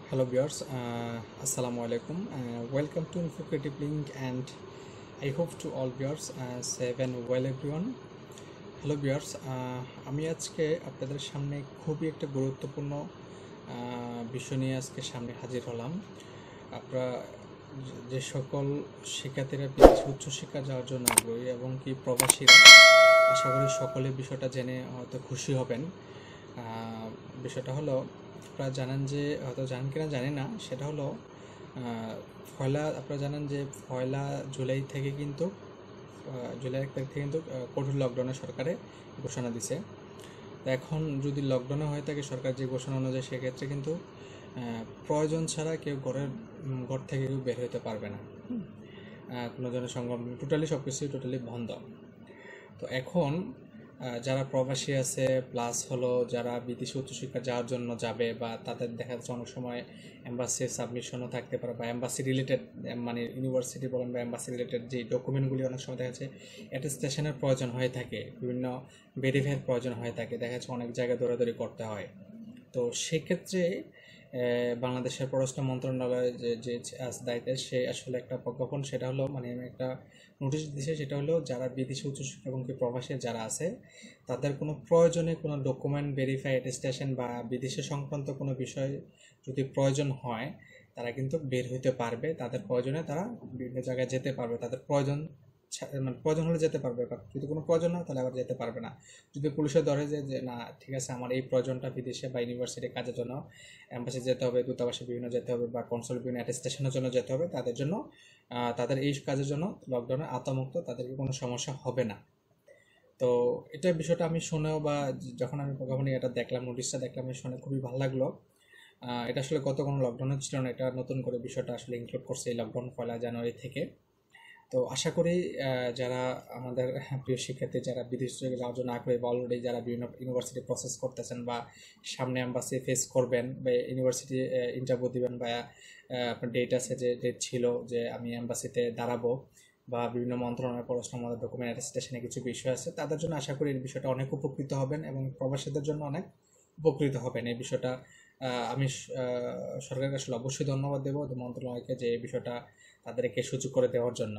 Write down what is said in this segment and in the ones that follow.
Hello viewers, Assalamu alaikum. Welcome to Info Creative Link, and I hope to all viewers safe and well everyone. Hello viewers, আমি আজকে আপনাদের সামনে খুবই একটা গুরুত্বপূর্ণ বিষয় নিয়ে আজকে সামনে হাজির হলাম। আপনারা যে সকল শিক্ষার্থীরা বিদেশে উচ্চশিক্ষা যাওয়ার জন্য আগ্রহী এবং কি প্রবাসীরা, আশা করি সকলে বিষয়টা জেনে হয়তো খুশি হবেন। বিষয়টা হলো, আপনারা জানেন যে হয়তো জানেন কিনা জানি না, সেটা হলো আপনারা জানেন যে 1 জুলাই থেকে কিন্তু জুলাই 1 তারিখ থেকে কিন্তু কঠোর লকডাউনে সরকারে ঘোষণা দিছে। এখন যদি লকডাউনে হয়ে থাকে সরকার যে ঘোষণা অনুযায়ী, সেক্ষেত্রে কিন্তু প্রয়োজন ছাড়া কেউ ঘর থেকে কেউ বের হতে পারবে না। কোনো জনসংগম সব কিছুই বন্ধ। তো এখন যারা প্রবাসী আছে, প্লাস হলো যারা বিদেশি উচ্চশিক্ষা যাওয়ার জন্য যাবে, বা তাদের দেখা যাচ্ছে অনেক সময় এম্বাসি সাবমিশনও থাকতে পারে, বা এম্বাসি রিলেটেড মানে ইউনিভার্সিটি বলেন বা এম্বাসি রিলেটেড যে ডকুমেন্টগুলি অনেক সময় দেখা যাচ্ছে অ্যাটেস্টেশনের প্রয়োজন হয়ে থাকে, বিভিন্ন ভেরিফাইয়ের প্রয়োজন হয়ে থাকে, দেখা যাচ্ছে অনেক জায়গায় দৌড়াদৌড়ি করতে হয়। তো সেক্ষেত্রে বাংলাদেশের পররাষ্ট্র মন্ত্রণালয়ের যে দায়িত্বে সে আসলে একটা প্রজ্ঞাপন, সেটা হলো মানে একটা নোটিশ দিয়েছে, সেটা হলো যারা বিদেশি উচ্চশিক্ষা এবং প্রবাসী যারা আছে, তাদের কোনো প্রয়োজনে কোনো ডকুমেন্ট ভেরিফাই অ্যাটেস্টেশন বা বিদেশি সংক্রান্ত কোনো বিষয় যদি প্রয়োজন হয়, তারা কিন্তু বের হইতে পারবে। তাদের প্রয়োজনে তারা বিভিন্ন জায়গায় যেতে পারবে, তাদের প্রয়োজন মানে প্রয়োজন হলে যেতে পারবে, বা যদি কোনো প্রয়োজন না তাহলে আবার যেতে পারবে না। যদি পুলিশে ধরে যে না ঠিক আছে, আমার এই প্রয়োজনটা বিদেশে বা ইউনিভার্সিটি কাজের জন্য অ্যাম্বাসি যেতে হবে, দূতাবাসে বিভিন্ন যেতে হবে, বা কনসুল বিভিন্ন অ্যাটেস্টেশনের জন্য যেতে হবে, তাদের জন্য তাদের এই কাজের জন্য লকডাউনে আওতামুক্ত, তাদেরকে কোনো সমস্যা হবে না। তো এটা বিষয়টা আমি শুনেও, বা যখন আমি প্রজ্ঞাপনে এটা দেখলাম, নোটিশটা দেখলাম, আমি শুনে খুবই ভালো লাগলো। এটা আসলে গত কোনো লকডাউনে ছিল না, এটা নতুন করে বিষয়টা আসলে ইনক্লুড করছে এই লকডাউন 1 জানুয়ারি থেকে। তো আশা করি যারা আমাদের প্রিয় শিক্ষার্থী, যারা বিদেশ যাওয়ার জন্য আগ্রহী, বা অলরেডি যারা বিভিন্ন ইউনিভার্সিটি প্রসেস করতেছেন, বা সামনে এম্বাসি ফেস করবেন, বা ইউনিভার্সিটি ইন্টারভিউ দিবেন, বা আপনার ডেট আছে, যে ডেট ছিল যে আমি এম্বাসিতে দাঁড়াবো, বা বিভিন্ন মন্ত্রণালয় পররাষ্ট্র মন্ত্রণালয় ডকুমেন্ট অ্যাটেস্টেশনে কিছু বিষয় আছে, তাদের জন্য আশা করি এই বিষয়টা অনেক উপকৃত হবেন, এবং প্রবাসীদের জন্য অনেক উপকৃত হবেন। এই বিষয়টা আমি সরকারকে আসলে অবশ্যই ধন্যবাদ দেবো মন্ত্রণালয়কে, যে এই বিষয়টা তাদেরকে সুযোগ করে দেওয়ার জন্য।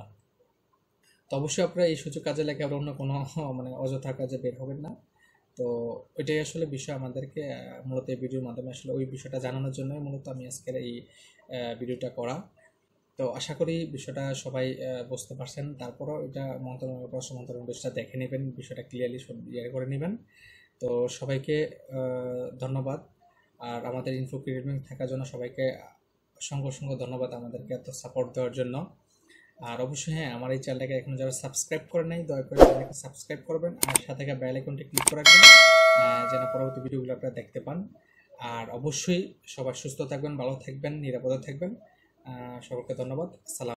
তো অবশ্যই আপনারা এই সুযোগ কাজে লাগে আর অন্য কোনো মানে অযথা কাজে বের হবেন না। তো ওইটাই আসলে বিষয় আমাদেরকে মূলত এই ভিডিওর মাধ্যমে আসলে ওই বিষয়টা জানানোর জন্যই মূলত আমি আজকের এই ভিডিওটা করা। তো আশা করি বিষয়টা সবাই বুঝতে পারছেন। তারপরও এটা পররাষ্ট্র মন্ত্রণালয়টা দেখে নেবেন, বিষয়টা ক্লিয়ারলি ইয়ে করে নেবেন। তো সবাইকে ধন্যবাদ। আর আমাদের ইনফো ক্রিয়েটিভ থাকার জন্য সবাইকে অসংখ্য ধন্যবাদ, আমাদেরকে এত সাপোর্ট দেওয়ার জন্য। আর অবশ্যই হ্যাঁ, আমার এই চ্যানেলটাকে এখন যারা সাবস্ক্রাইব করে নাই, দয়া করে চ্যানেলকে সাবস্ক্রাইব করবেন, আর সাথে বেল আইকনটি ক্লিক করে রাখবেন, যেন পরবর্তী ভিডিওগুলো আপনারা দেখতে পান। আর অবশ্যই সবাই সুস্থ থাকবেন, ভালো থাকবেন, নিরাপদে থাকবেন। সকলকে ধন্যবাদ। আসসালাম।